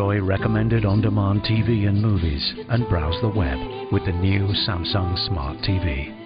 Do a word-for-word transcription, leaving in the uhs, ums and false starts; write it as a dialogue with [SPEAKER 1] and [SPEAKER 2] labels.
[SPEAKER 1] enjoy recommended on-demand T V and movies and browse the web with the new Samsung Smart T V.